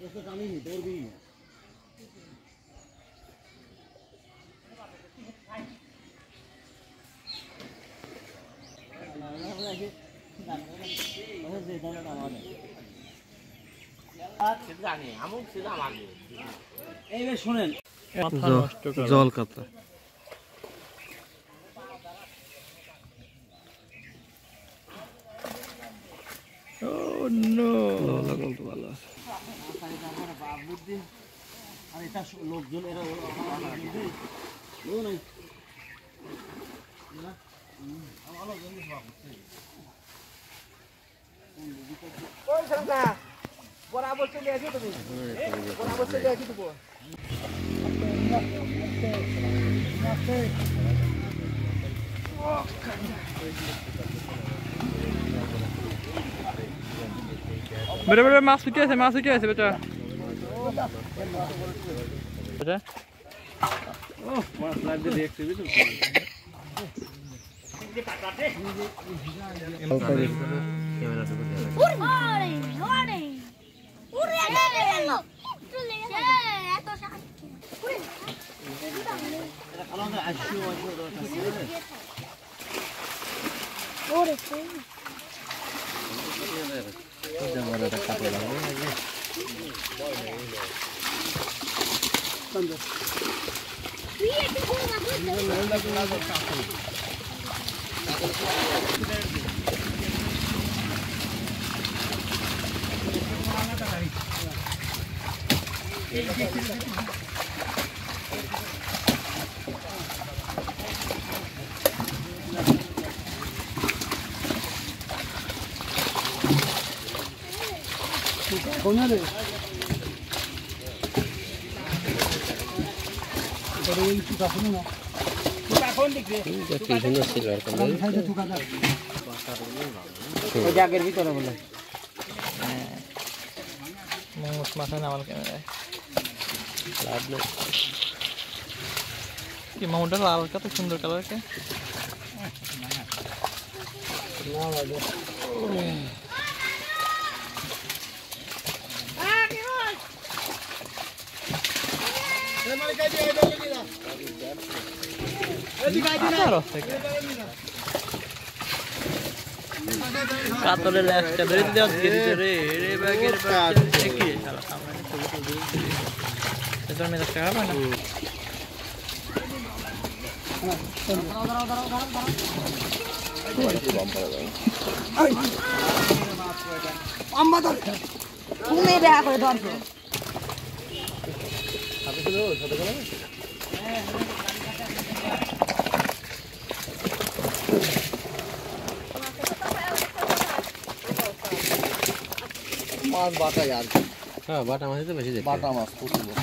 শোনেন জল কাতলা লোকজন এরা বরাবর চলে আসি তুমি বরাবর চলে আসি তুমি বেটা বেটা মাছ উঠে আছে বেটা বেটা ও মাছ লাগবে দেখতে বুঝছো জাগের ভিতরে বলে মাথা নামাল ক্যামেরায় কি মাউন্টেন লাল কত সুন্দর কালার কে কাতরের একটা ধরে দিতে হচ্ছে রে রে ব্যাগের বাচ্চা কি শালা সামনে ছবি তুলবি এটা মেরে টাকা পায় না আম্মা ধর তুমি দেখা করে ধরছো সাথে ছিল সাথে করে মাছ বাটা यार হ্যাঁ বাটা মাছ তো বেশি দেখি বাটা মাছ প্রচুর